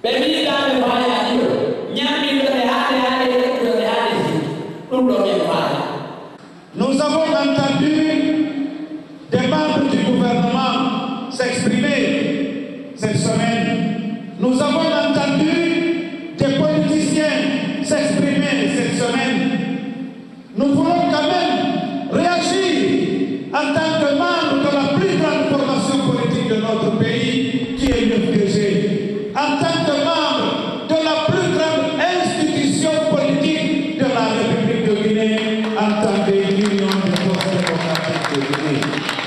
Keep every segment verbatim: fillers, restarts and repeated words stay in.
Nous avons entendu des membres du gouvernement s'exprimer cette semaine. Nous avons entendu des politiciens s'exprimer cette semaine. Nous voulons quand même réagir en tant que membres de la plus grande formation politique de notre pays, qui est l'U P G. En tant que membre de la plus grande institution politique de la République de Guinée, en tant que l'Union des forces démocratiques de Guinée.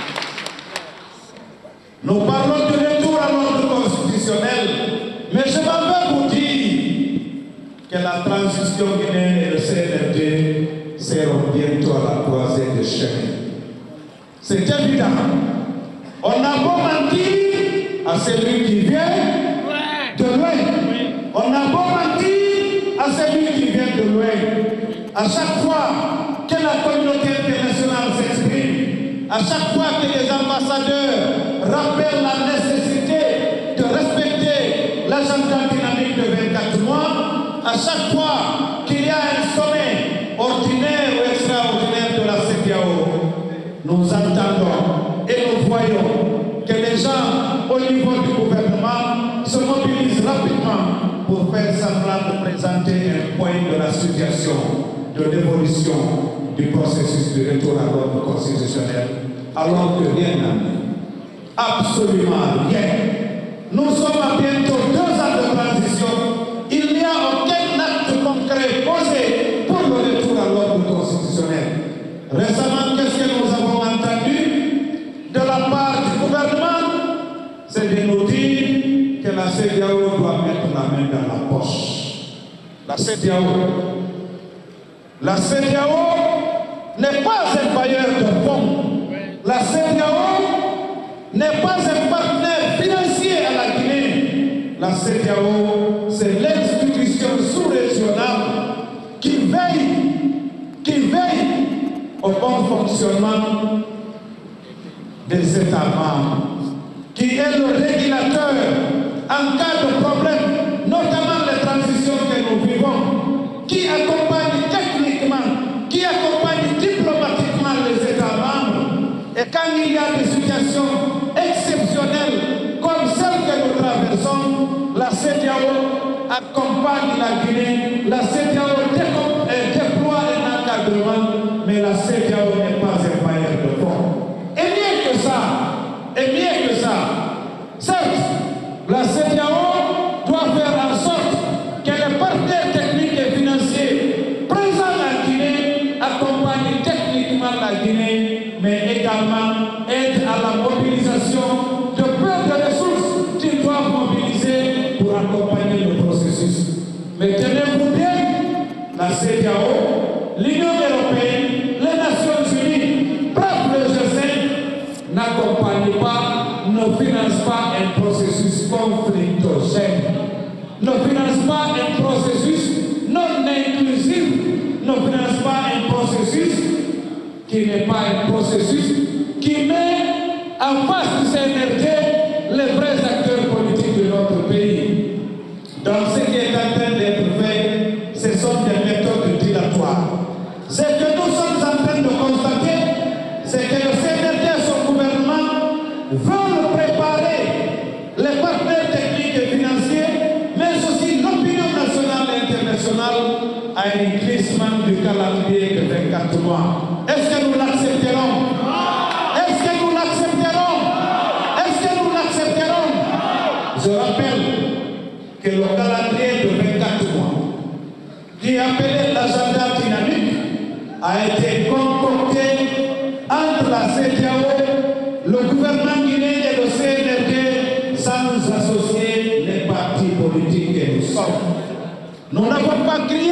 Nous parlons du retour à l'ordre constitutionnel, mais je m'en veux vous dire que la transition guinéenne et le C N R D seront bientôt à la croisée des chemins. C'est évident. On a beau mentir à celui qui vient de loin. On a beau mentir à celui qui vient de loin. À chaque fois que la communauté internationale s'exprime, à chaque fois que les ambassadeurs rappellent la nécessité de respecter l'agenda dynamique de vingt-quatre mois, à chaque fois qu'il y a un sommet ordinaire ou extraordinaire de la C E D E A O, nous entendons et nous voyons que les gens au niveau du gouvernement se mobilisent rapidement pour faire semblant de présenter un point de la situation de l'évolution du processus de retour à l'ordre constitutionnel, alors que rien n'a mis. Absolument rien. Nous sommes à bientôt deux ans de transition. Il n'y a aucun acte concret posé pour le retour à l'ordre constitutionnel. Récemment, qu'est-ce que nous avons entendu de la part du gouvernement? C'est de nous dire que la C E D E A O doit mettre la main dans la poche. La C E D E A O. La C E D E A O n'est pas un bailleur de fonds. La C E D E A O n'est pas un partenaire financier à la Guinée. La C E D E A O, c'est l'institution sous-régionale qui veille, qui veille au bon fonctionnement des États membres, qui est le régulateur en cas de problème, notamment les transitions que nous vivons, qui accompagne techniquement, qui accompagne diplomatiquement les États membres. Et quand il y a des situations exceptionnelles comme celles que nous traversons, la C E D E A O accompagne la Guinée, la C E D E A O déploie un encadrement, mais la C E D E A O n'est pas un bailleur de fonds. Et mieux que ça, et mieux que ça, certes, la C E D E A O doit faire en sorte que les partenaires techniques et financiers présents en Guinée accompagnent techniquement la Guinée, mais également aident à la mobilisation de peu de ressources qu'ils doivent mobiliser pour accompagner le processus. Mais tenez-vous bien, la C E D E A O, l'Union européenne, les Nations unies, bref le G cinq, n'accompagnent pas, ne financent pas un processus conflictogène, ne financent pas un processus non inclusif, ne financent pas un processus qui n'est pas un processus qui met en face du C N R D les vrais acteurs politiques de notre pays. Donc ce qui est en train d'être fait, ce sont des méthodes dilatoires. Ce que nous sommes en train de constater, c'est que le C N R D et son gouvernement veulent préparer les partenaires techniques et financiers, mais aussi l'opinion nationale et internationale à un glissement du calendrier de vingt-quatre mois. Est-ce que nous l'accepterons? Est-ce que nous l'accepterons? Est-ce que nous l'accepterons? Je rappelle que le calendrier de vingt-quatre mois, qui est appelé l'agenda dynamique, a été concocté entre la C E D E A O, le gouvernement guinéen et le C N R D, sans associer les partis politiques que nous sommes. Nous n'avons pas crié,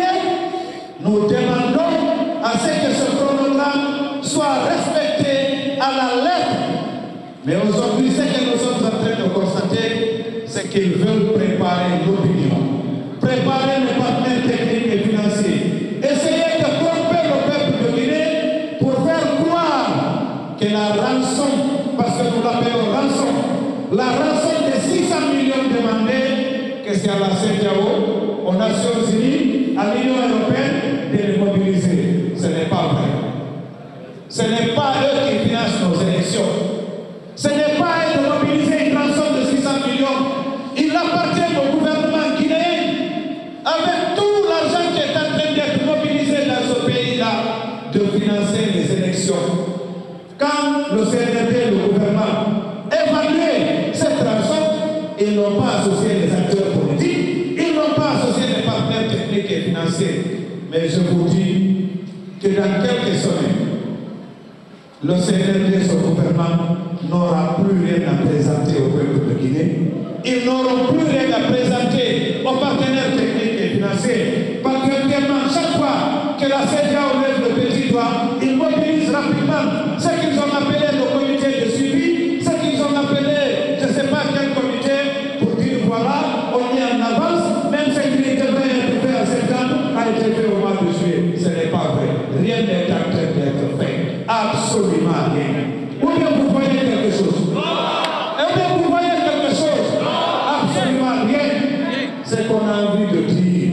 nous demandons à ce que ce chronogramme soit respecté à la lettre. Mais aujourd'hui, ce que nous sommes en train de constater, c'est qu'ils veulent préparer l'opinion, préparer les partenaires techniques et financiers, essayer de tromper le peuple de Guinée pour faire croire que la rançon, parce que nous l'appelons rançon, la rançon de six cents millions demandés, que que c'est à la C E D E A O, aux Nations Unies, à l'Union européenne de les mobiliser. Ce n'est pas vrai. Ce n'est pas eux qui financent nos élections. Ce n'est pas eux de mobiliser une rançon de six cents millions. Il appartient au gouvernement guinéen, avec tout l'argent qui est en train d'être mobilisé dans ce pays-là, de financer les élections. Quand le C N R D, le gouvernement, évaluait cette rançon, ils n'ont pas associé les acteurs politiques, ils n'ont pas associé les partenaires techniques et financiers. Mais je vous dis que dans quelques semaines, le C N R D, son gouvernement, n'aura plus rien à présenter au peuple de Guinée. Ils n'auront plus rien à présenter aux partenaires techniques et financiers. Parce qu'actuellement, chaque fois que la C E D E A O lève le petit doigt, ils mobilisent rapidement ce qu'ils ont appelé le comité de suivi, ce qu'ils ont appelé, je ne sais pas quel comité, pour dire voilà, on est en avance, même ce qui devait être fait à septembre a été fait au mois de juillet. Ce n'est pas vrai. Rien n'est en train d'être fait. Absolument rien. Ou bien vous voyez quelque chose? Ou bien vous voyez quelque chose? Absolument rien. C'est qu'on a envie de dire.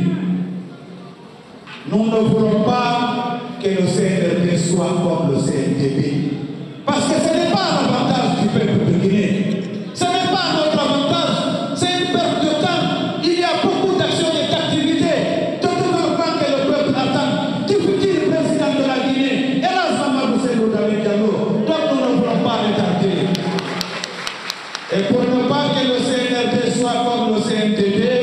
Nous ne voulons pas que le C N R D soit comme le C N D B. Parce que ce n'est pas l'avantage du peuple de Guinée. Ce n'est pas notre avantage. C'est une perte de temps. Il y a beaucoup d'actions et d'activités de développement que le peuple attend. Du futur président de la Guinée, Hélas Mamadou Cellou Dalein Diallo. Donc nous ne voulons pas retarder. Et pour ne pas que le C N R D soit comme le C N D B,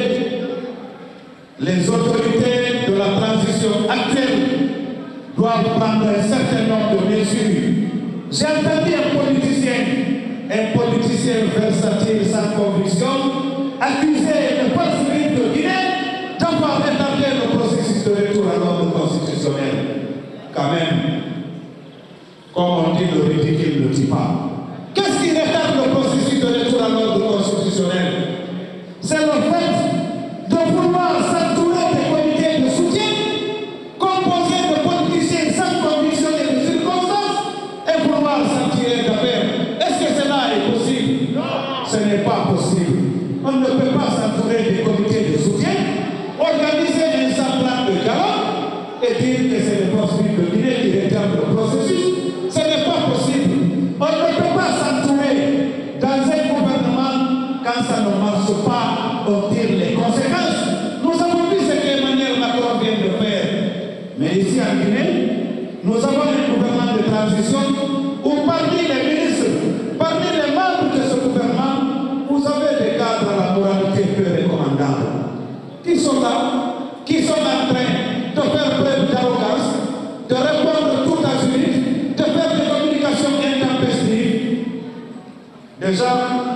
les autorités de la transition actuelle doivent prendre un certain nombre de mesures. J'ai entendu un politicien, un politicien versatile sans conviction, accusé de force vive de Guinée d'avoir retardé le processus de retour à l'ordre constitutionnel. Quand même, comme on dit, le ridicule ne dit pas. Qu'est-ce qui retarde le processus de retour à l'ordre constitutionnel? C'est le fait de vouloir s'entourer des comités de soutien composés de politiciens sans conviction et de circonstances et vouloir s'en tirer d'affaire. Est-ce que cela est possible? Non. Ce n'est pas possible. On ne peut pas s'entourer des comités de soutien, organiser un semblant de dialogue et dire que c'est les forces vives de Guinée qui retardent le processus. Ce n'est pas possible. On ne peut pas s'entourer dans un gouvernement quand ça ne marche pas, on tire les conséquences. Nous avons vu ce que Emmanuel Macron vient de faire. Mais ici en Guinée, nous avons un gouvernement de transition où parmi les ministres, parmi les membres de ce gouvernement, vous avez des cadres à la moralité peu recommandables, qui sont là, qui sont en train de faire preuve d'arrogance, de répondre tout à suite, de faire des communications intempestives. Des gens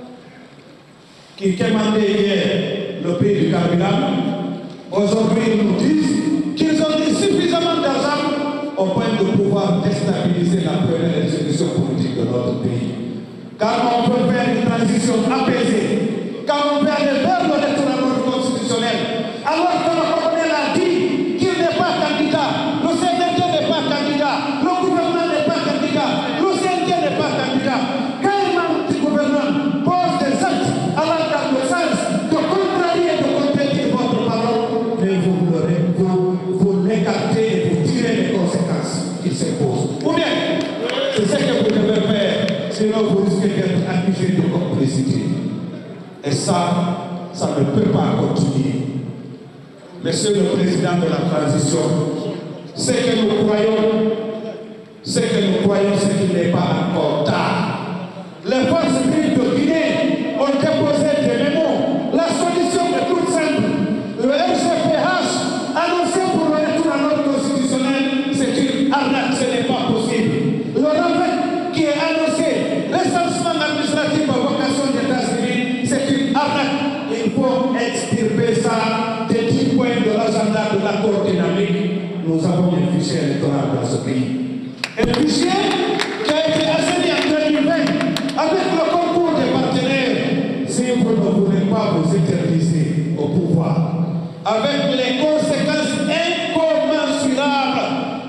qui commandaient hier le prix du carburant, aujourd'hui ils nous disent qu'ils ont mis suffisamment d'argent au point de pouvoir déstabiliser la première institution politique de notre pays. Car on peut faire une transition apaisée, car on peut aller vers le retour à l'ordre constitutionnel, alors que le colonel a dit qu'il n'est pas candidat, le C N R D n'est pas candidat, le gouvernement n'est pas candidat, le C N D n'est pas candidat. Quand un membre du gouvernement pose des actes allant dans le sens de contrarier et de contredire votre parole, mais vous vous, vous l'écartez et vous tirez les conséquences qui s'imposent. Ou bien, c'est ce que vous devez faire, sinon vous risquez d'être accusé de complicité. Et ça, ça ne peut pas continuer. Monsieur le Président de la transition, ce que nous croyons, ce que nous croyons, c'est qu'il n'est pas encore tard. Les forces vives de Guinée ont déposé des mémos. La solution est toute simple. Le R G P H, annoncé pour le retour à l'ordre constitutionnel, c'est une arnaque, ce n'est pas possible. Le RAVEC qui est annoncé, recensement administratif à vocation d'état civil, c'est une arnaque. Il faut extirper ça des dix points de l'agenda de l'accord dynamique. Nous avons un fichier électoral dans ce pays. Un fichier qui a été assigné en deux mille vingt avec le concours des partenaires. Si vous ne voulez pas vous éterniser au pouvoir, avec les conséquences incommensurables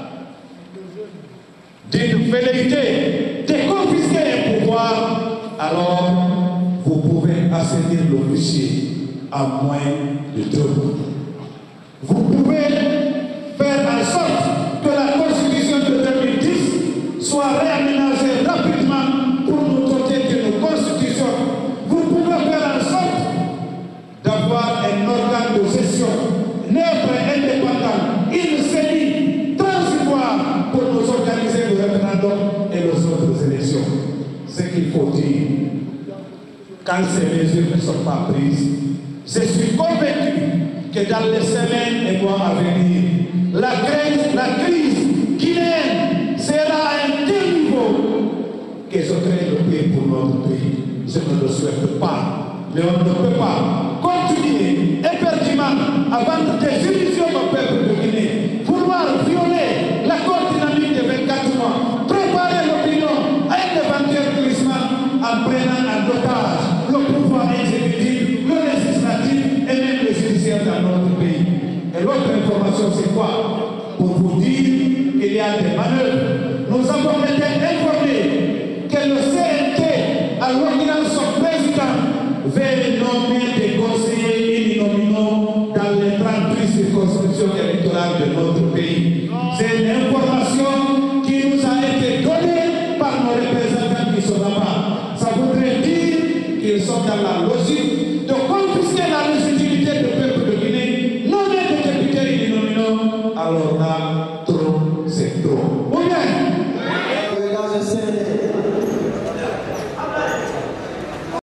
d'une velléité de confisquer un pouvoir, alors vous pouvez assainir le fichier à moins de deux mois. Vous pouvez faire en sorte que la Constitution de deux mille dix soit réaménagée rapidement pour nous doter de nos constitutions. Vous pouvez faire en sorte d'avoir un organe de gestion neutre et indépendant, une série transitoire pour nous organiser le référendum et les autres élections. Ce qu'il faut dire, quand ces mesures ne sont pas prises, je suis convaincu que dans les semaines et mois à venir, la crise, la crise guinéenne sera à un tel niveau que je crée le pays pour notre pays. Je ne le souhaite pas, mais on ne peut pas continuer éperdument à vendre des illusions au peuple de Guinée, vouloir violer l'accord dynamique de vingt-quatre mois, préparer l'opinion à un éventuel glissement en prenant en otage le pouvoir exécutif, le législatif et même le judiciaire dans notre pays. Et l'autre information, c'est quoi? Pour vous dire qu'il y a des manœuvres. Nous avons été informés que le C N T, à l'ordonnance son président, veut nommer des conseillers uninominaux dans les trente-huit circonscriptions électorales de notre pays. C'est une information qui nous a été donnée par nos représentants qui sont là-bas. Ça voudrait dire qu'ils sont dans la logique de confisquer la légitimité du peuple de Guinée, nommer des députés uninominaux. Alors là,